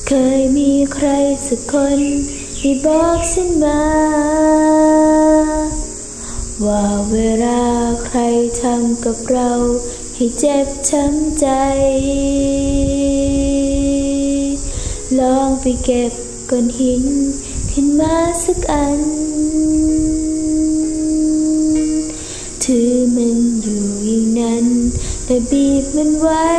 เคยมีใครสักคนที่บอกฉันมาว่าเวลาใครทำกับเราให้เจ็บช้ำใจลองไปเก็บก้อนหินขึ้นมาสักอันถือมันอยู่อย่างนั้นและบีบมันไว้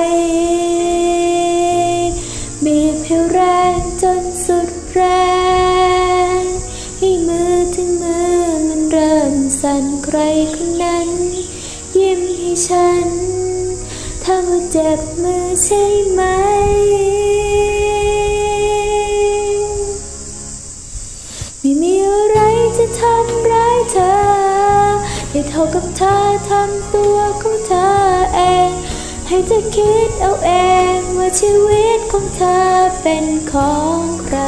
บีบให้แรงจนสุดแรงให้มือถึงมือมันเริ่มสั่นใครคนนั้นยิ้มให้ฉันถ้าว่าเจ็บมือใช่ไหมไม่มีอะไรจะทำร้ายเธอให้เท่ากับเธอทำตัวของเธอเองให้เธอคิดเอาเองว่าชีวิตของเธอเป็นของใคร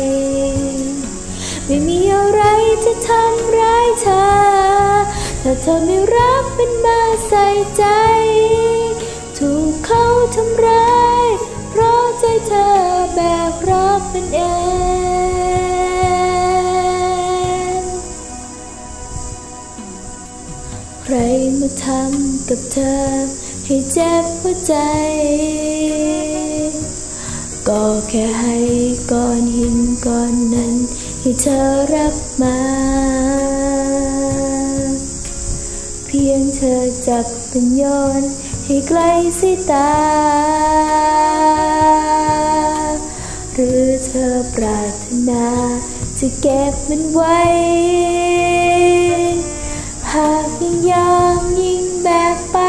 ไม่มีอะไรจะทำร้ายเธอถ้าเธอไม่รักเป็นมาใส่ใจถูกเขาทำร้ายเพราะใจเธอแบกรับมันเองใครมาทำกับเธอให้เจ็บหัวใจก็แค่ให้ก้อนหินก้อนนั้นให้เธอรับมาเพียงเธอจับเป็นโยนให้ไกลสายตาหรือเธอปรารถนาจะเก็บมันไว้หากยิ่งยอมยิ่งแบกไป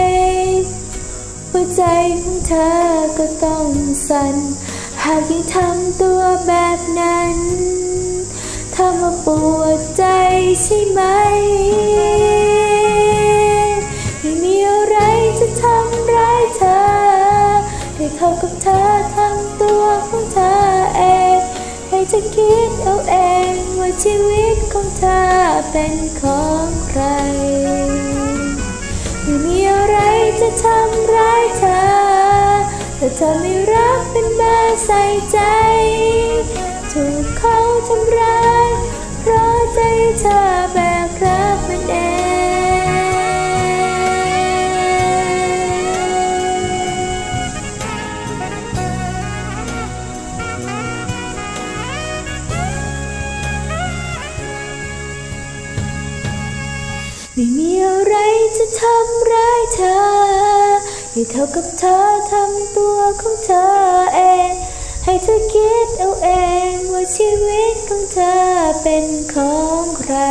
หัวใจของเธอก็ต้องสั่นหากยิ่งทำตัวแบบนั้นทำมาปวดใจใช่ไหมไม่มีอะไรจะทำร้ายเธอให้เท่ากับเธอทำตัวของเธอเองให้เธอคิดเอาเองว่าชีวิตของเธอเป็นของใครไม่มีอะไรจะทำร้ายเธอแต่เธอไม่รักเป็นมาใส่ใจถูกเขาทำร้ายเพราะใจเธอแบกรับมันเองไม่มีอะไรจะทำร้ายเธอให้เท่ากับเธอทำตัวของเธอเองให้เธอคิดเอาเองว่าชีวิตของเธอเป็นของใคร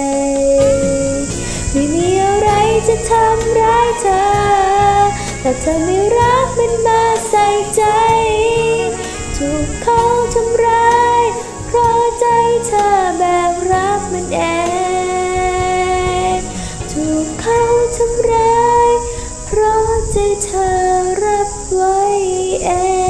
ไม่มีอะไรจะทำร้ายเธอแต่เธอไม่รักมันมาใส่ใจถูกเขาทำร้ายเพราะใจเธอแบกรับมันเองถูกเขาทำร้ายเพราะใจเธอรับไว้เอง